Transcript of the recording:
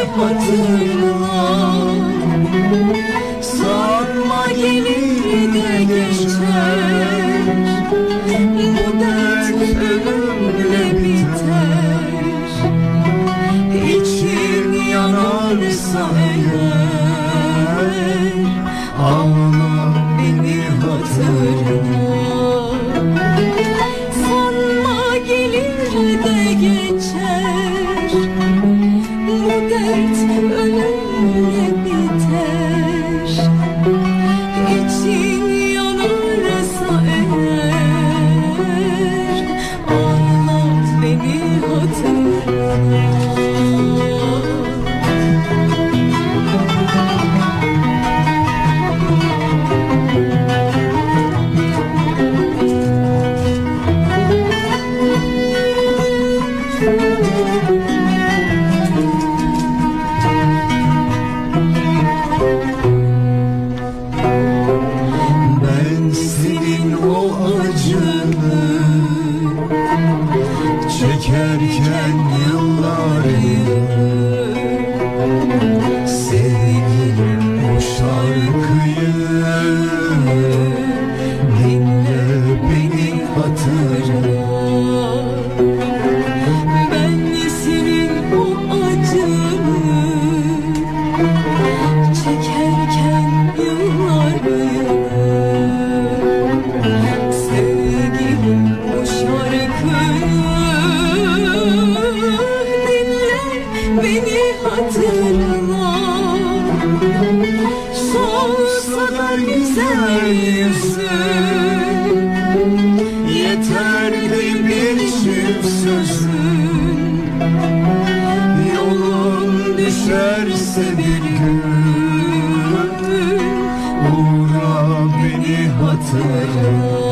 hatırla. Sanma gelir de geçer, bu dert ölümle biter. İçin yanarsa eğer, ağla beni hatırla. Sanma gelir de geçer, bu dert ölümle biter. İçin yanarsa eğer, ağlat beni hatırla. Ben senin o acını çekerken yıllar yılı, sevgilim bu şarkıyı dinle beni hatırla. Ben senin o acını çekerken yıllar yılı, sevgilim bu şarkıyı dinle beni hatırla. Solsa da güzel yüzün, yeterli bir çift sözün. Yolun düşerse bir gün, uğra beni hatırla.